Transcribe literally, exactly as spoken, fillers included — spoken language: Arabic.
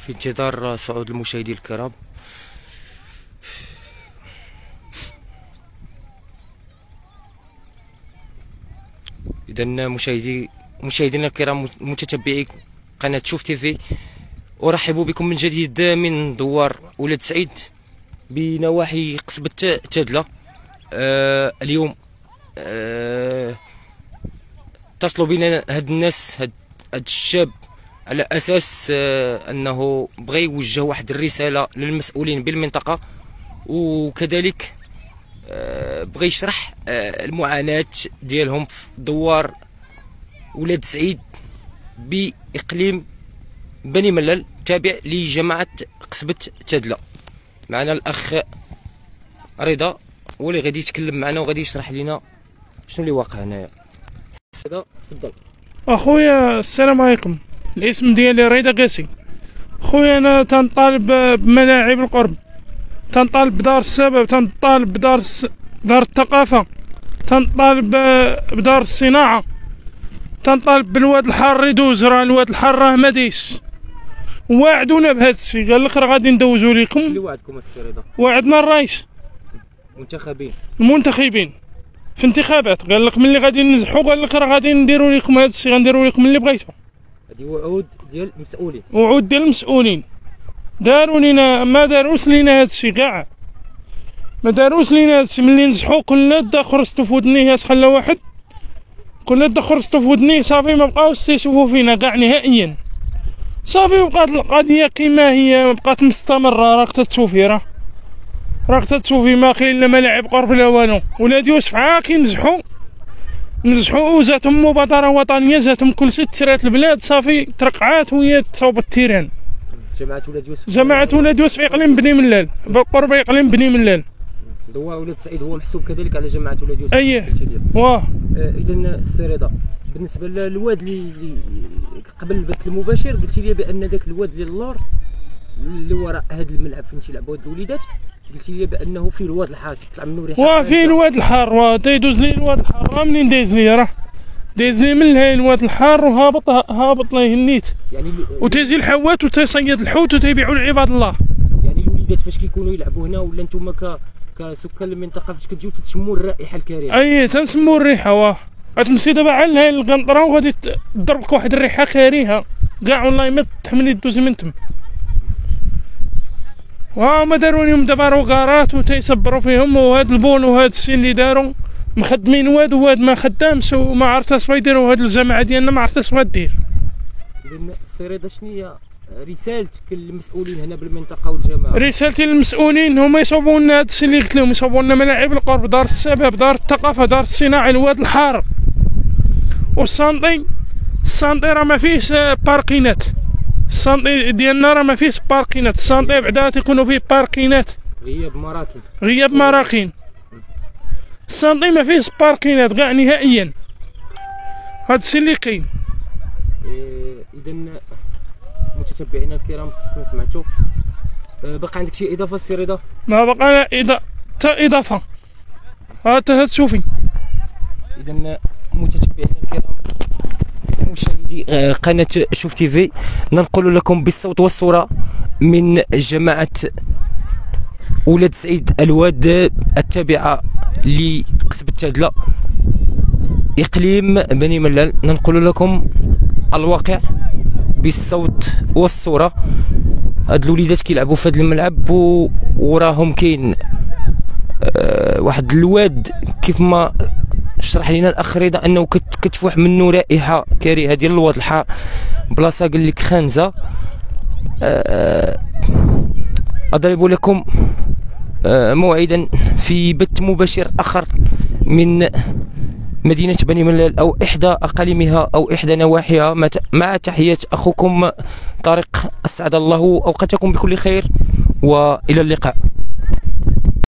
في انتظار صعود المشاهدين الكرام. إذا مشاهدي مشاهدينا الكرام متتبعي قناة شوف تيفي، أرحب بكم من جديد من دوار ولاد سعيد بنواحي قصبة تادلة. آه اليوم آه اتصلوا بنا هاد الناس، هاد, هاد الشاب، على اساس آه انه بغى يوجه واحد الرساله للمسؤولين بالمنطقه، وكذلك آه بغى يشرح آه المعاناه ديالهم في دوار ولاد سعيد باقليم بني ملال تابع لجماعه قصبة تادلة. معنا الاخ رضا هو اللي غادي يتكلم معنا وغادي يشرح لنا شنو اللي واقع هنايا. رضا تفضل. اخويا السلام عليكم، الاسم ديالي رضا قاسي. خويا انا تنطالب بملاعب القرب، تنطالب بدار السبب، تنطالب بدار الس... دار الثقافه، تنطالب بدار الصناعه، تنطالب بالواد الحار يدوز. راه الواد الحار راه ما دايش، وعدونا بهذا الشيء، قال لك راه غادي ندوزو لكم. اللي وعدكم السي رضا؟ وعدنا الرئيس منتخبين المنتخبين في انتخابات، قال لك ملي غادي ننجحوا قال لك راه غادي نديروا لكم هذا الشيء، غنديروا لكم اللي بغيتوا. هذه وعود ديال المسؤولين، وعود ديال المسؤولين. داروا لينا ما داروش لينا هذا الشيء كاع، ما داروش لينا هذا الشيء. ملي نجحوا كلنا دا خرجتو في ودنيه، خلى واحد كلنا دا خرجتو في ودنيه، صافي ما بقاوش تيشوفوا فينا كاع نهائيا. صافي بقات القضيه كيما هي، بقات مستمره. راك تتشوفي راه راك تتشوفي ما كاين لا ملاعب قرب لا والو. ولادي يوسف عا كينجحوا نجحوا وزاتهم مبادره وطنيه، زاتهم كلشي تشرات البلاد، صافي ترقعات وهي تصاوب التيران. جماعه ولاد يوسف جماعه ولاد يوسف اقليم بني ملال، بالقرب اقليم بني ملال. دوار ولاد سعيد هو محسوب كذلك على جماعه ولاد يوسف. اييه واه. آه اذا السي رضا، بالنسبه للواد اللي قبل البث المباشر قلتي لي بان ذاك الواد اللي اللور اللي وراء هذا الملعب فين تيلعبوا هاد الوليدات، قلتي لي بانه فيه الواد الحار طلع منه ريحه. واه فيه الواد الحار، واه تيدوز لي الواد الحار. راه منين دايز لي، راه دايز لي من هاي الواد الحار وهابط هابط ليه النيت، يعني وتيجي الحوات وتيصيد الحوت وتيبيعوا لعباد الله. يعني الوليدات فاش كيكونوا يلعبوا هنا، ولا نتوما ك كسكان المنطقه فاش كتجيو تتشموا الرائحه الكريهه؟ اي تنسموا الريحه. واه غتمشي دابا على هاي القنطره وغادي تضربك واحد الريحه كريهه كاع، والله ما تحملي دوزي من تم. وها ما داروا لهم دابا روكارات وتيصبروا فيهم، وهاد البول وهاد الشيء اللي داروا مخدمين واد وواد ما خدامش وما عرفت اش يديروا. هاد الجماعه ديالنا ما عرفت اش غدير. اذا السي رضا شنو هي رسالتك للمسؤولين هنا بالمنطقه والجماعه؟ رسالتي للمسؤولين هما يصوبوا لنا هاد الشيء اللي قلت لهم، يصوبوا لنا ملاعب القرب، دار الشباب، دار الثقافه، دار الصناعه، الواد الحار والسانطي. السانطي راه ما فيهش باركينات، السانطي ديالنا راه ما فيهش باركينات. السانطي بعدا تيكونوا فيه باركينات، غياب مراكن غياب مراكن. السانطي ما فيهش باركينات كاع نهائيا. هاد الشيء اللي كاين. اذا متتبعينا الكرام كيف سمعتوا، باقي عندك شي اضافه السي رضا؟ ما بقى اضافه حتى اضافه، ها تشوفي. اذا متتبعينا الكرام مشاهدي قناه شوف تيفي، ننقل لكم بالصوت والصوره من جماعه ولاد سعيد الواد التابعه لقصبة تادلة اقليم بني ملال. ننقل لكم الواقع بالصوت والصوره. هاد الوليدات كيلعبوا في هاد الملعب، وراهم كاين أه واحد الواد كيف ما شرح لنا الاخ رضا انه كتفوح منه رائحه كريهه ديال الواد الحار، بلاصه قال لك خانزه. أه اضرب لكم أه موعدا في بث مباشر اخر من مدينة بني ملال أو إحدى أقاليمها أو إحدى نواحيها، مع تحيات أخوكم طارق. أسعد الله أوقاتكم بكل خير، وإلى اللقاء.